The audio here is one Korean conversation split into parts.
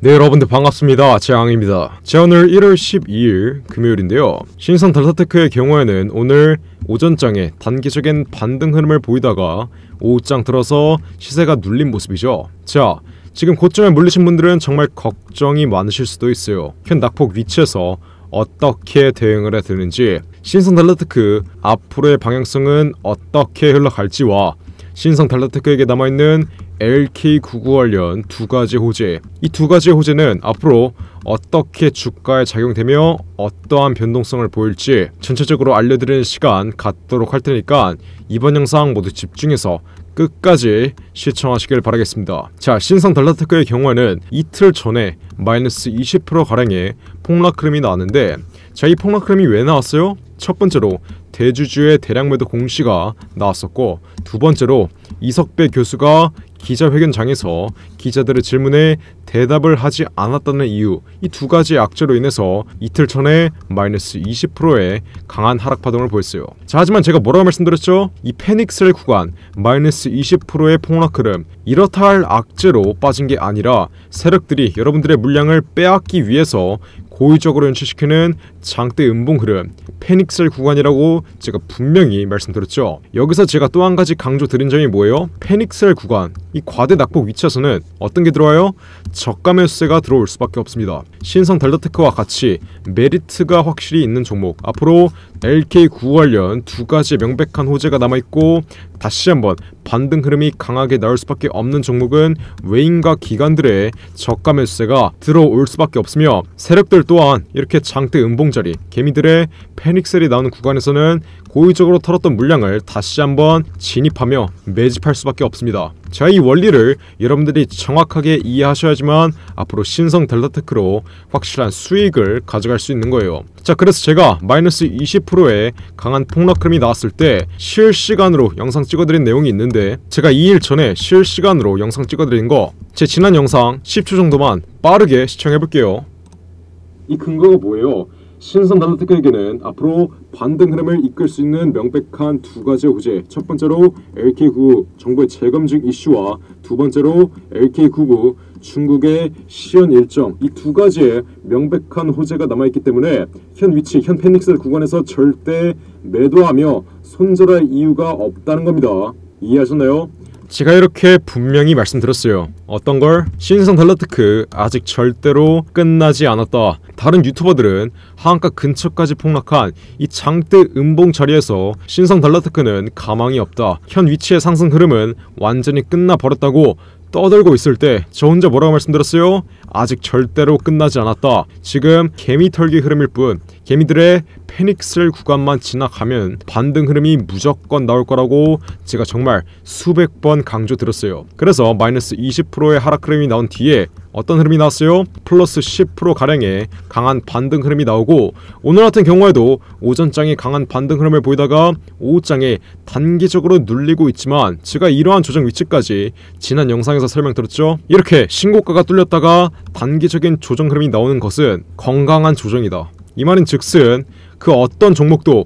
네, 여러분들 반갑습니다. 재앙입니다. 자, 오늘 1월 12일 금요일인데요. 신성 델타테크의 경우에는 오늘 오전장에 단기적인 반등 흐름을 보이다가 오후장 들어서 시세가 눌린 모습이죠. 자, 지금 고점에 물리신 분들은 정말 걱정이 많으실 수도 있어요. 현 낙폭 위치에서 어떻게 대응을 해야 되는지, 신성 델타테크 앞으로의 방향성은 어떻게 흘러갈지와 신성 델타테크에게 남아있는 LK99 관련 두 가지 호재, 이 두 가지 호재는 앞으로 어떻게 주가에 작용되며 어떠한 변동성을 보일지 전체적으로 알려드리는 시간 갖도록 할 테니까 이번 영상 모두 집중해서 끝까지 시청하시길 바라겠습니다. 자, 신성 델타테크의 경우에는 이틀 전에 마이너스 20%가량의 폭락 흐름이 나왔는데, 자, 이 폭락 흐름이 왜 나왔어요? 첫 번째로 대주주의 대량 매도 공시가 나왔었고, 두 번째로 이석배 교수가 기자회견장에서 기자들의 질문에 대답을 하지 않았다는 이유, 이 두 가지 악재로 인해서 이틀 전에 마이너스 20%의 강한 하락 파동을 보였어요. 자, 하지만 제가 뭐라고 말씀드렸죠? 이 패닉셀 구간 마이너스 20%의 폭락 흐름, 이렇다 할 악재로 빠진 게 아니라 세력들이 여러분들의 물량을 빼앗기 위해서 고의적으로 연출시키는 장대 음봉 흐름, 패닉셀 구간이라고 제가 분명히 말씀드렸죠. 여기서 제가 또 한 가지 강조드린 점이 뭐예요? 패닉셀 구간, 이 과대 낙폭 위치에서는 어떤 게 들어와요? 저가 매수세가 들어올 수밖에 없습니다. 신성 델타테크와 같이 메리트가 확실히 있는 종목, 앞으로 LK9 관련 두 가지 명백한 호재가 남아있고 다시 한번 반등 흐름이 강하게 나올 수밖에 없는 종목은 외인과 기관들의 저가 매수세가 들어올 수밖에 없으며, 세력들 또한 이렇게 장대 음봉자리, 개미들의 패닉셀이 나오는 구간에서는 고의적으로 털었던 물량을 다시 한번 진입하며 매집할 수밖에 없습니다. 자, 이 원리를 여러분들이 정확하게 이해하셔야지만 앞으로 신성 델타테크로 확실한 수익을 가져갈 수 있는 거예요. 자, 그래서 제가 마이너스 20%의 강한 폭락 흐름이 나왔을 때 실시간으로 영상 찍어드린 내용이 있는데, 제가 2일 전에 실시간으로 영상 찍어드린 거 제 지난 영상 10초 정도만 빠르게 시청해볼게요. 이 근거가 뭐예요? 신성 델타테크에게는 앞으로 반등 흐름을 이끌 수 있는 명백한 두 가지 호재, 첫 번째로 LK99 정부의 재검증 이슈와 두 번째로 LK99 중국의 시연 일정, 이 두 가지의 명백한 호재가 남아있기 때문에 현 위치, 현 패닉셀 구간에서 절대 매도하며 손절할 이유가 없다는 겁니다. 이해하셨나요? 제가 이렇게 분명히 말씀드렸어요. 어떤 걸? 신성 델타테크 아직 절대로 끝나지 않았다. 다른 유튜버들은 하한가 근처까지 폭락한 이 장대 음봉 자리에서 신성 델타테크는 가망이 없다, 현 위치의 상승 흐름은 완전히 끝나버렸다고 떠들고 있을 때 저 혼자 뭐라고 말씀드렸어요? 아직 절대로 끝나지 않았다. 지금 개미 털기 흐름일 뿐, 개미들의 패닉셀 구간만 지나가면 반등 흐름이 무조건 나올 거라고 제가 정말 수백 번 강조드렸어요. 그래서 마이너스 20%의 하락 흐름이 나온 뒤에 어떤 흐름이 나왔어요? 플러스 10%가량의 강한 반등 흐름이 나오고, 오늘 같은 경우에도 오전장에 강한 반등 흐름을 보이다가 오후장에 단기적으로 눌리고 있지만, 제가 이러한 조정 위치까지 지난 영상에서 설명드렸죠. 이렇게 신고가가 뚫렸다가 단기적인 조정 흐름이 나오는 것은 건강한 조정이다. 이 말인 즉슨 그 어떤 종목도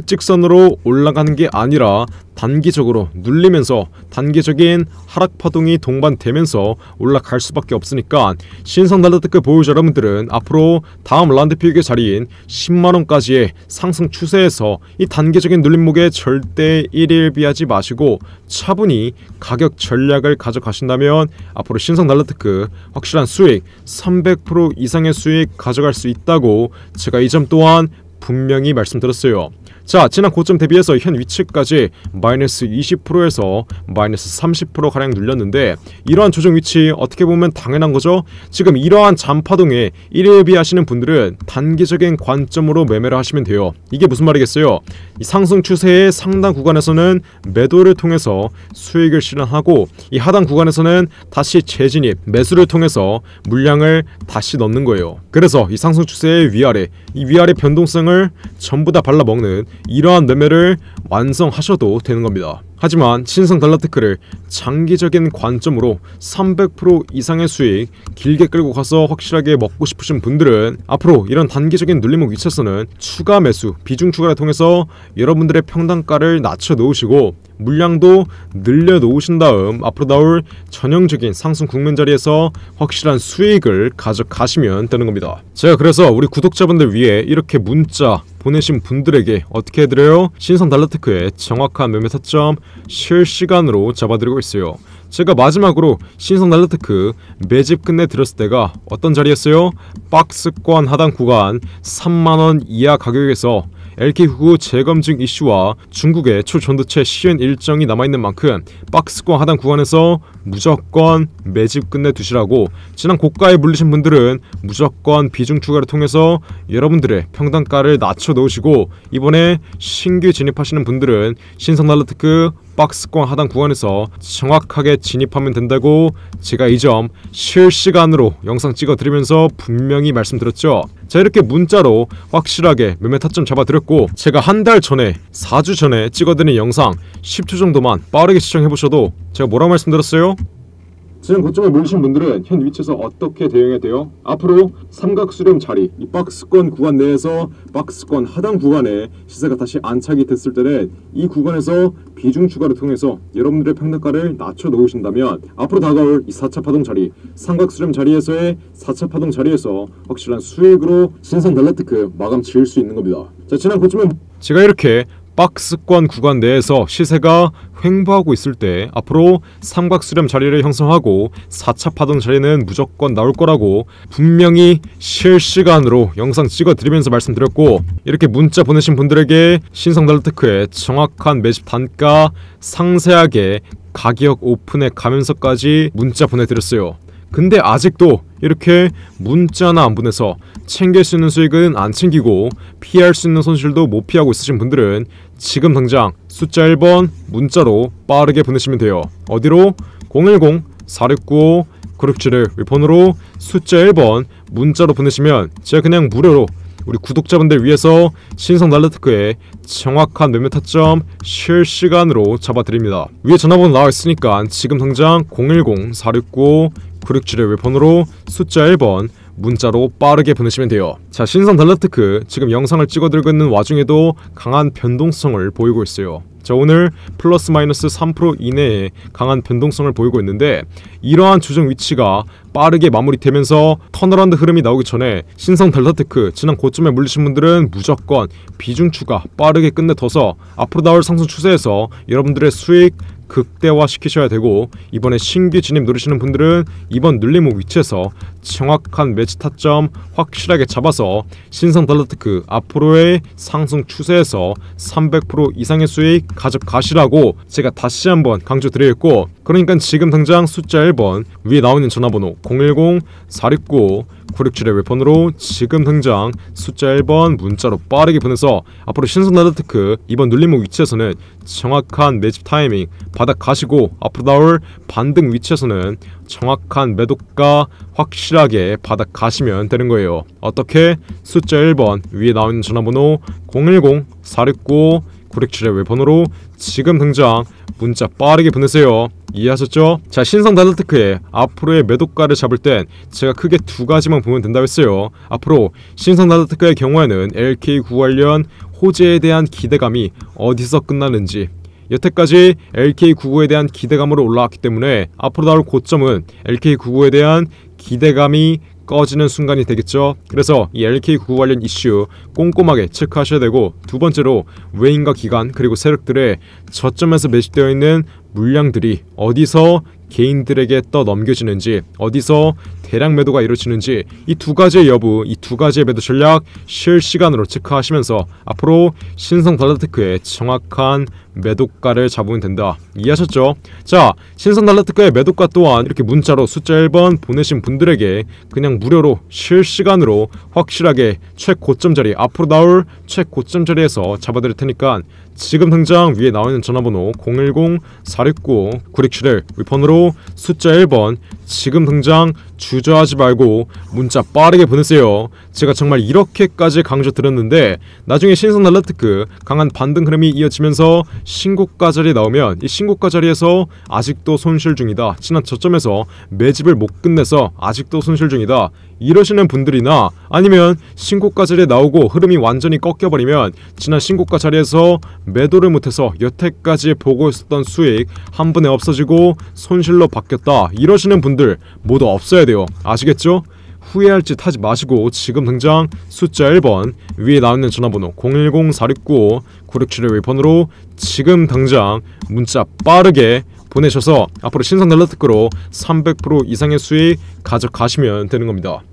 일직선으로 올라가는 게 아니라 단기적으로 눌리면서 단기적인 하락 파동이 동반되면서 올라갈 수밖에 없으니까 신성 델타테크 보유자 여러분들은 앞으로 다음 라운드 피익의 자리인 10만원까지의 상승 추세에서 이 단기적인 눌림목에 절대 일일비하지 마시고 차분히 가격 전략을 가져가신다면 앞으로 신성 델타테크 확실한 수익, 300% 이상의 수익 가져갈 수 있다고 제가 이 점 또한 분명히 말씀드렸어요. 자, 지난 고점 대비해서 현 위치까지 마이너스 20%에서 마이너스 30%가량 눌렸는데, 이러한 조정 위치 어떻게 보면 당연한 거죠. 지금 이러한 잔파동에 일일비 하시는 분들은 단기적인 관점으로 매매를 하시면 돼요. 이게 무슨 말이겠어요? 이 상승 추세의 상단 구간에서는 매도를 통해서 수익을 실현하고, 이 하단 구간에서는 다시 재진입, 매수를 통해서 물량을 다시 넣는 거예요. 그래서 이 상승 추세의 위아래, 이 위아래 변동성을 전부 다 발라먹는 이러한 매매를 완성하셔도 되는 겁니다. 하지만 신성 델타테크를 장기적인 관점으로 300% 이상의 수익 길게 끌고 가서 확실하게 먹고 싶으신 분들은 앞으로 이런 단기적인 눌림목 위치에서는 추가 매수, 비중 추가를 통해서 여러분들의 평단가를 낮춰 놓으시고 물량도 늘려놓으신 다음 앞으로 나올 전형적인 상승 국면 자리에서 확실한 수익을 가져가시면 되는 겁니다. 제가 그래서 우리 구독자분들 위해 이렇게 문자 보내신 분들에게 어떻게 해드려요? 신성 달러테크의 정확한 매매 타점 실시간으로 잡아드리고 있어요. 제가 마지막으로 신성 달러테크 매집 끝내 드렸을 때가 어떤 자리였어요? 박스권 하단 구간 3만원 이하 가격에서 LK99 재검증 이슈와 중국의 초전도체 시행 일정이 남아있는 만큼 박스권 하단 구간에서 무조건 매집 끝내 두시라고, 지난 고가에 물리신 분들은 무조건 비중 추가를 통해서 여러분들의 평단가를 낮춰 놓으시고, 이번에 신규 진입하시는 분들은 신성 달러테크 박스권 하단 구간에서 정확하게 진입하면 된다고 제가 이 점 실시간으로 영상 찍어드리면서 분명히 말씀드렸죠. 자, 이렇게 문자로 확실하게 매매 타점 잡아드렸고, 제가 한 달 전에 4주 전에 찍어드린 영상 10초 정도만 빠르게 시청해보셔도 제가 뭐라고 말씀드렸어요? 지금 고점에 물리신 분들은 현 위치에서 어떻게 대응해야 돼요? 앞으로 삼각수렴 자리, 이 박스권 구간 내에서 박스권 하단 구간에 시세가 다시 안착이 됐을 때는 이 구간에서 비중 추가를 통해서 여러분들의 평단가를 낮춰 놓으신다면 앞으로 다가올 이 4차 파동 자리, 삼각수렴 자리에서의 4차 파동 자리에서 확실한 수익으로 신성 달러테크 마감 지을 수 있는 겁니다. 자, 지난 고점에 제가 이렇게 박스권 구간 내에서 시세가 횡보하고 있을 때 앞으로 삼각수렴 자리를 형성하고 4차 파동 자리는 무조건 나올 거라고 분명히 실시간으로 영상 찍어드리면서 말씀드렸고, 이렇게 문자 보내신 분들에게 신성 달러테크의 정확한 매집 단가 상세하게 가격 오픈에 가면서까지 문자 보내드렸어요. 근데 아직도 이렇게 문자나 안 보내서 챙길 수 있는 수익은 안 챙기고 피할 수 있는 손실도 못 피하고 있으신 분들은 지금 당장 숫자 1번 문자로 빠르게 보내시면 돼요. 어디로? 010-4695-9671 윗번호로 숫자 1번 문자로 보내시면 제가 그냥 무료로 우리 구독자분들 위해서 신성 달러테크의 정확한 매매 타점 실시간으로 잡아드립니다. 위에 전화번호 나와있으니까 지금 당장 010-4695-9671 웹번호로 숫자 1번 문자로 빠르게 보내시면 돼요. 자, 신성 달러테크 지금 영상을 찍어들고 있는 와중에도 강한 변동성을 보이고 있어요. 자, 오늘 플러스 마이너스 3% 이내에 강한 변동성을 보이고 있는데, 이러한 조정 위치가 빠르게 마무리되면서 턴어라운드 흐름이 나오기 전에 신성 달러테크 지난 고점에 물리신 분들은 무조건 비중 추가 빠르게 끝내둬서 앞으로 나올 상승 추세에서 여러분들의 수익 극대화 시키셔야 되고, 이번에 신규 진입 노리시는 분들은 이번 눌림목 위치에서 정확한 매치 타점 확실하게 잡아서 신성 달러테크 앞으로의 상승 추세에서 300% 이상의 수익 가져가시라고 제가 다시 한번 강조드리겠고, 그러니까 지금 당장 숫자 1번 위에 나오는 전화번호 010-4695-9671 웹번호로 지금 당장 숫자 1번 문자로 빠르게 보내서 앞으로 신성 달러테크 이번 눌림목 위치에서는 정확한 매집 타이밍 바닥 가시고, 앞으로 나올 반등 위치에서는 정확한 매도가 확실하게 바닥 가시면 되는 거예요. 어떻게? 숫자 1번 위에 나오는 전화번호 010-4695-9671 웹번호로 지금 당장 문자 빠르게 보내세요. 이해하셨죠? 자, 신성 달러테크의 앞으로의 매도가를 잡을 땐 제가 크게 두 가지만 보면 된다고 했어요. 앞으로 신성 달러테크의 경우에는 LK99 관련 호재에 대한 기대감이 어디서 끝나는지, 여태까지 LK99에 대한 기대감으로 올라왔기 때문에 앞으로 나올 고점은 LK99에 대한 기대감이 꺼지는 순간이 되겠죠. 그래서 이 LK99 관련 이슈 꼼꼼하게 체크하셔야 되고, 두 번째로 외인과 기관 그리고 세력들의 저점에서 매집되어 있는 물량들이 어디서 개인들에게 떠넘겨지는지, 어디서 대량 매도가 이루어지는지, 이 두 가지의 여부, 이 두 가지의 매도 전략 실시간으로 체크하시면서 앞으로 신성 달러테크의 정확한 매도가를 잡으면 된다. 이해하셨죠? 자, 신성 달러테크의 매도가 또한 이렇게 문자로 숫자 1번 보내신 분들에게 그냥 무료로 실시간으로 확실하게 최고점 자리, 앞으로 나올 최고점 자리에서 잡아드릴 테니까 지금 당장 위에 나와있는 전화번호 010-4695-9671 윗번호로 숫자 1번 지금 당장 주저 주저하지 말고 문자 빠르게 보내세요. 제가 정말 이렇게까지 강조드렸는데 나중에 신선 알라테크 강한 반등 흐름이 이어지면서 신고가 자리에 나오면 이 신고가 자리에서 아직도 손실 중이다, 지난 저점에서 매집을 못 끝내서 아직도 손실 중이다 이러시는 분들이나, 아니면 신고가 자리에 나오고 흐름이 완전히 꺾여버리면 지난 신고가 자리에서 매도를 못해서 여태까지 보고 있었던 수익 한 번에 없어지고 손실로 바뀌었다 이러시는 분들 모두 없어야 돼요. 아시겠죠? 후회할 짓 하지 마시고 지금 당장 숫자 1번 위에 나와있는 전화번호 010-469-9671번으로 지금 당장 문자 빠르게 보내셔서 앞으로 신선 알라테크로 300% 이상의 수익 가져가시면 되는 겁니다.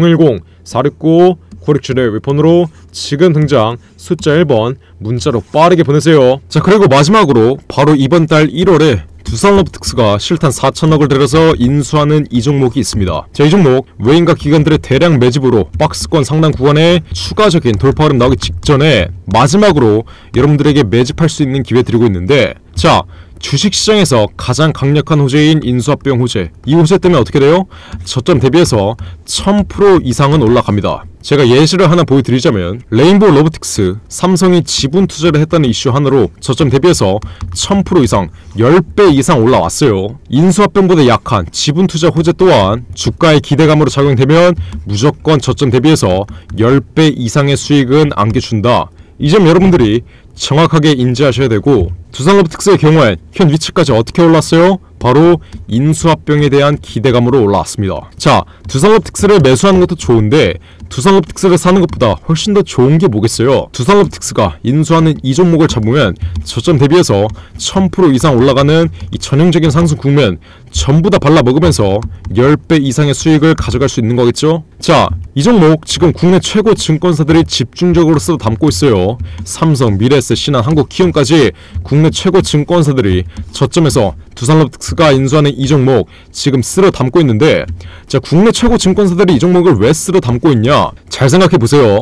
010-469-9671번으로 지금 당장 숫자 1번 문자로 빠르게 보내세요. 자, 그리고 마지막으로 바로 이번 달 1월에 두산로보틱스가 실탄 4천억을 들여서 인수하는 이 종목이 있습니다. 자, 이 종목 외인과 기관들의 대량 매집으로 박스권 상단 구간에 추가적인 돌파 흐름 나오기 직전에 마지막으로 여러분들에게 매집할 수 있는 기회 드리고 있는데, 자, 주식시장에서 가장 강력한 호재인 인수합병 호재, 이 호재 때문에 어떻게 돼요? 저점 대비해서 1000% 이상은 올라갑니다. 제가 예시를 하나 보여드리자면 레인보우 로보틱스, 삼성이 지분 투자를 했다는 이슈 하나로 저점 대비해서 1000% 이상, 10배 이상 올라왔어요. 인수합병보다 약한 지분 투자 호재 또한 주가의 기대감으로 작용되면 무조건 저점 대비해서 10배 이상의 수익은 안겨준다. 이 점 여러분들이 정확하게 인지하셔야 되고, 두산로보틱스의 경우엔 현 위치까지 어떻게 올랐어요? 바로 인수합병에 대한 기대감으로 올라왔습니다. 자, 두산로보틱스를 매수하는 것도 좋은데 두산로보틱스를 사는 것보다 훨씬 더 좋은 게 뭐겠어요? 두산로보틱스가 인수하는 이 종목을 잡으면 저점 대비해서 1000% 이상 올라가는 이 전형적인 상승 국면 전부 다 발라먹으면서 10배 이상의 수익을 가져갈 수 있는 거겠죠? 자, 이 종목 지금 국내 최고 증권사들이 집중적으로 쓸어 담고 있어요. 삼성, 미래에셋, 신한, 한국키움까지 국내 최고 증권사들이 저점에서 두산로보틱스가 인수하는 이 종목 지금 쓸어 담고 있는데, 자, 국내 최고 증권사들이 이 종목을 왜 쓸어 담고 있냐? 잘 생각해 보세요.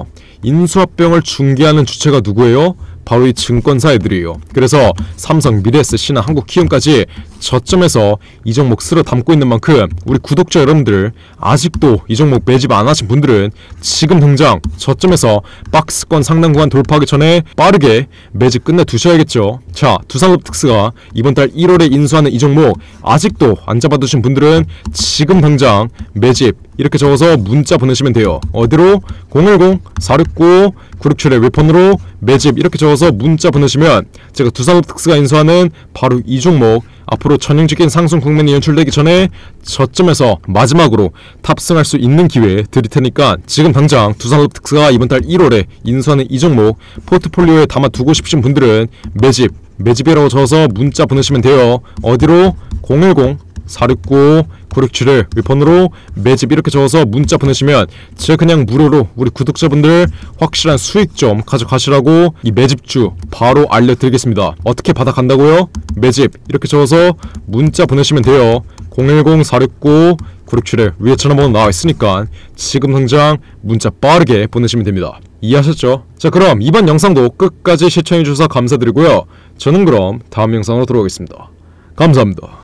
인수합병을 중개하는 주체가 누구예요? 바로 이 증권사 애들이에요. 그래서 삼성, 미래에셋, 신한, 한국키움까지 저점에서 이 종목 쓸어 담고 있는 만큼 우리 구독자 여러분들 아직도 이 종목 매집 안 하신 분들은 지금 당장 저점에서 박스권 상단 구간 돌파하기 전에 빠르게 매집 끝내 두셔야겠죠. 자, 두산로보틱스가 이번 달 1월에 인수하는 이 종목 아직도 안 잡아두신 분들은 지금 당장 매집 이렇게 적어서 문자 보내시면 돼요. 어디로? 010-469-9671번으로 매집 이렇게 적어서 문자 보내시면 제가 두산로보틱스가 인수하는 바로 이 종목 앞으로 전형적인 상승 국면이 연출되기 전에 저점에서 마지막으로 탑승할 수 있는 기회 드릴 테니까 지금 당장 두산로보틱스가 이번 달 1월에 인수하는 이 종목 포트폴리오에 담아두고 싶으신 분들은 매집이라고 적어서 문자 보내시면 돼요. 어디로? 010-469-9671번으로 매집 이렇게 적어서 문자 보내시면 제가 그냥 무료로 우리 구독자분들 확실한 수익 좀 가져가시라고 이 매집주 바로 알려드리겠습니다. 어떻게 받아간다고요? 매집 이렇게 적어서 문자 보내시면 돼요. 010-469-9671 위에 전화번호 나와 있으니까 지금 당장 문자 빠르게 보내시면 됩니다. 이해하셨죠? 자, 그럼 이번 영상도 끝까지 시청해주셔서 감사드리고요. 저는 그럼 다음 영상으로 돌아오겠습니다. 감사합니다.